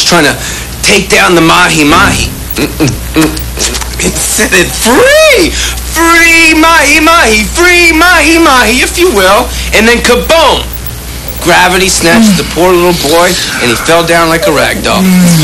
trying to take down the mahi-mahi. It said it free! Free mahi-mahi! Free mahi-mahi, if you will. And then kaboom! Gravity snatched the poor little boy, and he fell down like a rag doll.